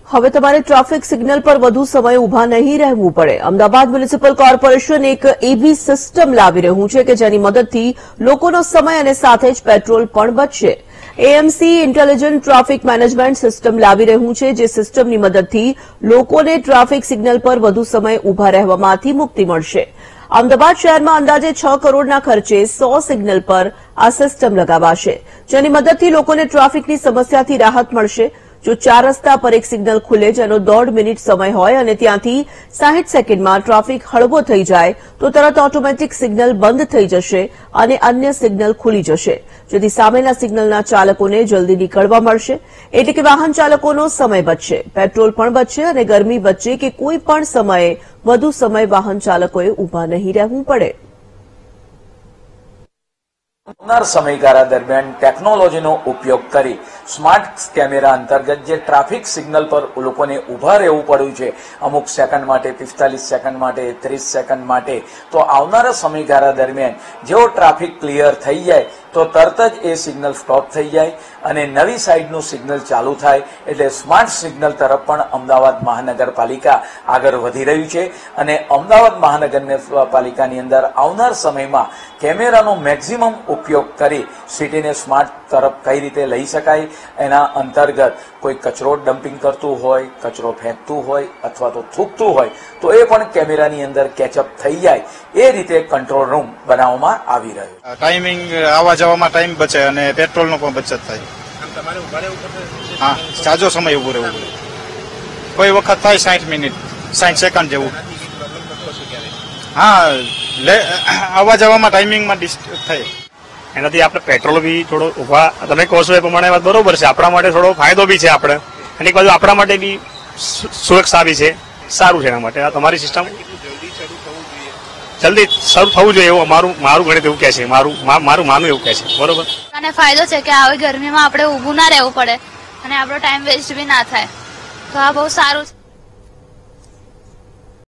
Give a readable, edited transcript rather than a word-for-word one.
હવે તમારે traffic signal પર વધુ સમય ઉભા નહીં રહેવું પડે। અમદાવાદ મ્યુનિસિપલ કોર્પોરેશન એક એવી સિસ્ટમ લાવી રહ્યું છે કે જેની મદદથી લોકોનો સમય અને સાથે જ પેટ્રોલ પણ બચશે। AMC intelligent traffic management system લાવી રહ્યું છે, જે સિસ્ટમની મદદથી લોકોને ટ્રાફિક સિગ્નલ પર વધુ સમય ઉભા રહેવામાંથી મુક્તિ મળશે। અમદાવાદ શહેરમાં અંદાજે 6 કરોડના ખર્ચે 100 સિગ્નલ પર આ સિસ્ટમ લગાવાશે, જેની મદદથી લોકોને ટ્રાફિકની સમસ્યાથી રાહત મળશે। જો 4 રસ્તા પર એક સિગ્નલ ખુલે જેનો 1.5 મિનિટ સમય હોય અને ત્યાંથી 60 સેકન્ડમાં ટ્રાફિક હળવો થઈ જાય તો તરત ઓટોમેટિક સિગ્નલ બંધ થઈ જશે અને અન્ય સિગ્નલ ખુલી જશે, જેથી સામેના સિગ્નલના ચાલકોને જલ્દી નીકળવા મળશે। એટલે કે વાહન ચાલકોનો સમય બચશે, પેટ્રોલ પણ બચશે અને ગરમી વચ્ચે કે કોઈ પણ સમયે વધુ સમય વાહન ચાલકોએ ઉભા નહીં રહેવું પડે। આવનાર સમયગાળા દરમિયાન ટેકનોલોજીનો ઉપયોગ કરી સ્માર્ટ કેમેરા અંતર્ગત જે ટ્રાફિક સિગ્નલ પર લોકોને ઉભા રહેવું પડ્યું છે અમુક સેકન્ડ માટે, 45 સેકન્ડ માટે, 30 સેકન્ડ માટે, તો આવનારા સમયગાળા દરમિયાન જેવો ટ્રાફિક ક્લિયર થઈ જાય તો તરત જ એ સિગ્નલ સ્ટોપ થઈ જાય અને નવી સાઈડનું સિગ્નલ ચાલુ થાય। એટલે સ્માર્ટ સિગ્નલ તરફ પણ અમદાવાદ મહાનગરપાલિકા આગળ વધી રહ્યું છે અને અમદાવાદ મહાનગરપાલિકાની અંદર આવનાર સમયમાં કેમેરાનો મેક્સિમમ ઉપયોગ કરી સિટીને સ્માર્ટ તરફ કઈ રીતે લઈ શકાય એના અંતર્ગત કોઈ કચરો ડમ્પિંગ કરતું હોય, કચરો ફેંકતું હોય અથવા તો થૂકતું હોય તો એ પણ કેમેરાની અંદર કેચઅપ થઈ જાય એ રીતે કંટ્રોલ રૂમ બનાવવામાં આવી રહ્યો છે। ટાઈમિંગ આવવા જવામાં ટાઈમ બચે અને પેટ્રોલનો પણ બચત થાય। હા, જાજો સમય ઉભું રહેવું પડે, કોઈ વખત થાય 60 મિનિટ 60 સેકન્ડ જેવું। હા, આવવા જવામાં ટાઈમિંગમાં ડિસ્ટર્બ થાય, એનાથી આપણે પેટ્રોલ બી થોડો ઉભા, તમે કહો છો એ પ્રમાણે વાત બરોબર છે, આપણા માટે થોડો ફાયદો બી છે આપણે, અને એક બાજુ આપણા માટે બી સુરક્ષા બી છે, સારું છે એના માટે આ તમારી સિસ્ટમ જલ્દી શરૂ થવું જોઈએ એવું મારું ગણિત એવું કહે છે, મારું માનવું એવું કહે છે, બરોબર। અને ફાયદો છે કે આવી ગરમીમાં આપણે ઊભું ના રહેવું પડે અને આપણો ટાઈમ વેસ્ટ બી ના થાય, તો આ બહુ સારું છે।